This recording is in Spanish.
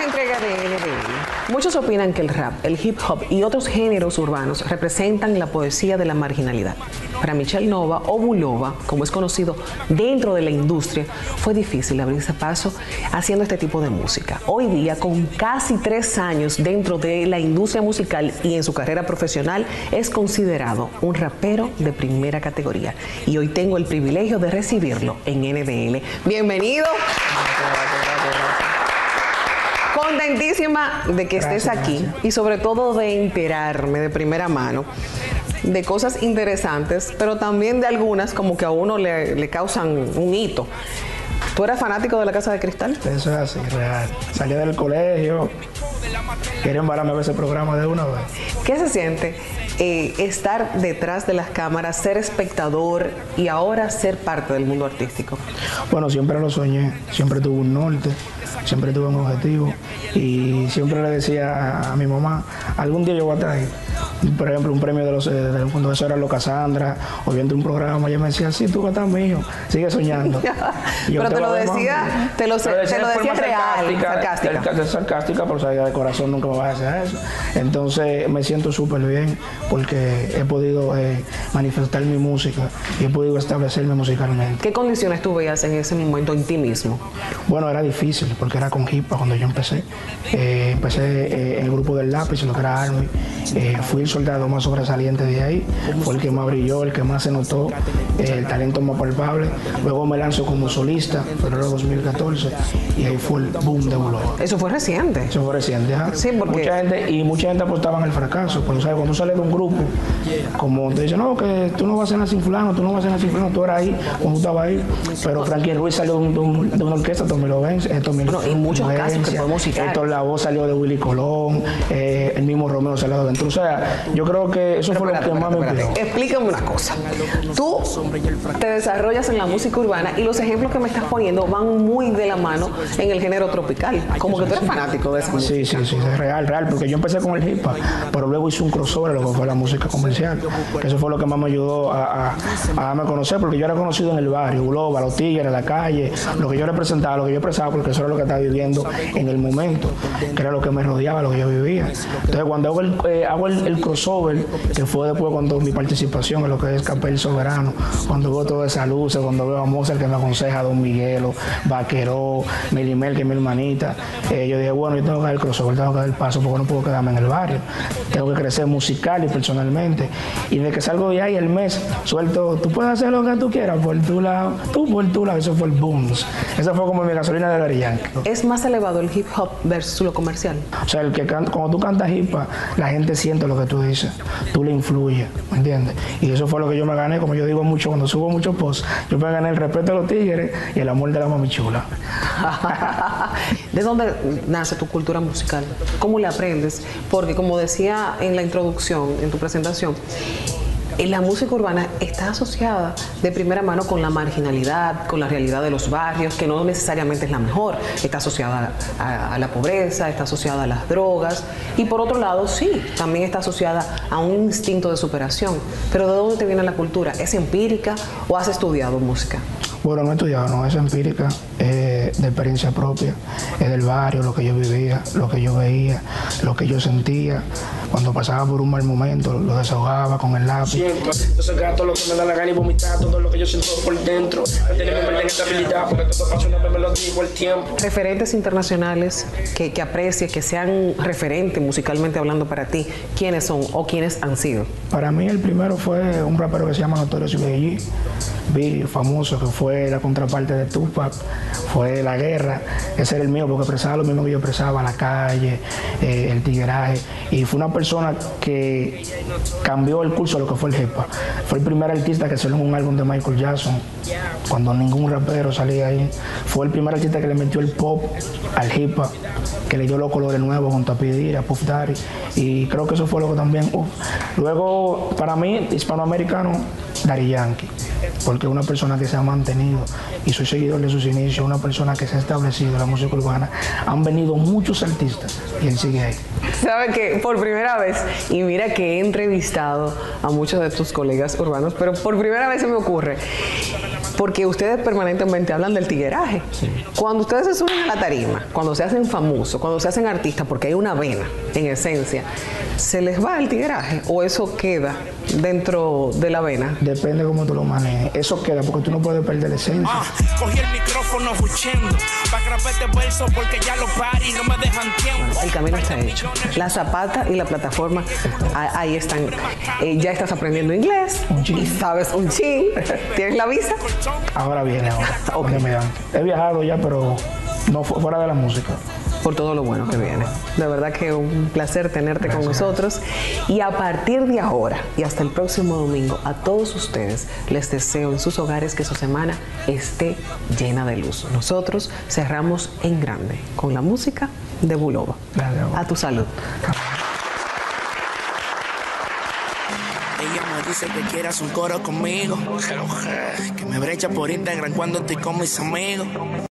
esta entrega de NBN. Muchos opinan que el rap, el hip hop y otros géneros urbanos representan la poesía de la marginalidad. Para Michelle Nova, o Bulova, como es conocido dentro de la industria, fue difícil abrirse paso haciendo este tipo de música. Hoy día, con casi 3 años dentro de la industria musical y en su carrera profesional, es considerado un rapero de primera categoría. Y hoy tengo el privilegio de recibirlo en NBN. Bienvenido. Contentísima de que estés aquí y sobre todo de enterarme de primera mano de cosas interesantes, pero también de algunas como que a uno le causan un hito. ¿Tú eras fanático de La Casa de Cristal? Eso es así, real. Salí del colegio, quería embararme a ver ese programa de una vez. ¿Qué se siente estar detrás de las cámaras, ser espectador y ahora ser parte del mundo artístico? Bueno, siempre lo soñé, siempre tuve un norte, siempre tuve un objetivo y siempre le decía a mi mamá, algún día yo voy a traer, por ejemplo, un premio de cuando eso era lo Cassandra, o viendo un programa, ella me decía, sí, tú estás mío, sigue soñando. Pero te lo decía, te lo decía real, sarcástica, pero sabía de corazón nunca me vas a hacer eso. Entonces me siento súper bien porque he podido manifestar mi música y he podido establecerme musicalmente. ¿Qué condiciones tú veías en ese momento en ti mismo? Bueno, era difícil porque era con hip hop cuando yo empecé. Empecé en el grupo del Lápiz, lo que era Army. Fui el soldado más sobresaliente de ahí, fue el que más brilló, el que más se notó, el talento más palpable. Luego me lanzo como solista, pero era 2014, y ahí fue el boom de Bulova. ¿Eso fue reciente? Eso fue reciente, ¿ah? Sí, porque... mucha gente apostaba en el fracaso, pero ¿sabes? Cuando sales de un grupo, como te dicen, no, que tú no vas a ser sin fulano, tú no vas a ser sin fulano, tú eras ahí, cuando tú estabas ahí, pero Frankie Ruiz salió de una orquesta, Tommy Lovense, bueno, en muchos casos que podemos citar. Héctor Lavoe salió de Willy Colón, el mismo Romeo salió de Ventura. O sea, yo creo que eso fue lo que más me inspiró. Explícame una cosa. Tú te desarrollas en la música urbana y los ejemplos que me estás poniendo van muy de la mano en el género tropical. Como que tú eres fanático de esa música. Sí, es real, porque yo empecé con el hip hop, pero luego hice un crossover lo que fue la música comercial, que eso fue lo que más me ayudó a darme a conocer, porque yo era conocido en el barrio, Bulova, los tigres, la calle, lo que yo representaba, lo que yo expresaba, porque eso era lo que estaba viviendo en el momento, que era lo que me rodeaba, lo que yo vivía. Entonces, cuando hago el crossover, que fue después cuando mi participación en lo que es Capel Soberano, cuando veo toda esa luz, cuando veo a Mozart que me aconseja, Don Miguelo, Vaqueró, Melimel, que es mi hermanita, yo dije, bueno, yo tengo que dar el crossover, tengo que dar el paso porque no puedo quedarme en el barrio, tengo que crecer musical y personalmente, y de que salgo de ahí el mes, suelto, tú puedes hacer lo que tú quieras por tu lado, eso fue el boom, eso fue como mi gasolina de Daddy Yankee. ¿Es más elevado el hip hop versus lo comercial? O sea, cuando tú cantas hip hop, la gente siente lo que tú dices, tú le influyes, ¿me entiendes? Y eso fue lo que yo me gané, como yo digo mucho, cuando subo muchos posts, yo me gané el respeto de los tigres y el amor de la mami chula. ¿De dónde nace tu cultura musical? ¿Cómo la aprendes? Porque como decía en la introducción, en tu presentación, la música urbana está asociada de primera mano con la marginalidad, con la realidad de los barrios, que no necesariamente es la mejor. Está asociada a la pobreza, está asociada a las drogas y por otro lado, sí, también está asociada a un instinto de superación. Pero ¿de dónde te viene la cultura? ¿Es empírica o has estudiado música? Bueno, no he estudiado, no, es empírica, de experiencia propia, es del barrio, lo que yo vivía, lo que yo veía, lo que yo sentía. Cuando pasaba por un mal momento, lo desahogaba con el lápiz. Yo saco todo lo que me da la gana y vomitar todo lo que yo siento por dentro. Mantenerme en estabilidad, porque todo pasa una vez me lo digo el tiempo. Referentes internacionales que aprecies, que sean referentes musicalmente hablando para ti, ¿quiénes son o quiénes han sido? Para mí el primero fue un rapero que se llama Notorious B.I.G., famoso, que fue la contraparte de Tupac, fue La Guerra. Ese era el mío porque expresaba lo mismo que yo expresaba, la calle, el tigueraje, y fue una persona que cambió el curso de lo que fue el hip hop. Fue el primer artista que salió en un álbum de Michael Jackson, cuando ningún rapero salía ahí. Fue el primer artista que le metió el pop al hip hop, que le dio los colores nuevos junto a P. Diddy, a Puff Daddy, y creo que eso fue lo que también... Luego, para mí, hispanoamericano, Daddy Yankee, porque es una persona que se ha mantenido y soy seguidor de sus inicios, una persona que se ha establecido en la música urbana. Han venido muchos artistas y él sigue ahí. ¿Sabe que por primera vez, y mira que he entrevistado a muchos de tus colegas urbanos, pero por primera vez se me ocurre porque ustedes permanentemente hablan del tigueraje. Sí. Cuando ustedes se suben a la tarima, cuando se hacen famosos, cuando se hacen artistas, porque hay una vena, en esencia, ¿se les va el tigueraje o eso queda dentro de la vena? Depende cómo tú lo manejes. Eso queda, porque tú no puedes perder la esencia. Cogí el micrófono escuchando, pa' grabar este verso porque ya los paris no me dejan tiempo. El camino está hecho. La zapata y la plataforma, ahí están. Ya estás aprendiendo inglés y sabes un chin. ¿Tienes la visa? Ahora viene, que me dan. He viajado ya, pero no fuera de la música. Por todo lo bueno que viene. De verdad que un placer tenerte con nosotros. Y a partir de ahora y hasta el próximo domingo, a todos ustedes les deseo en sus hogares que su semana esté llena de luz. Nosotros cerramos en grande con la música de Bulova. A tu salud. Ella me dice que quieras un coro conmigo, que me brecha por Instagram cuando estoy con mis amigos.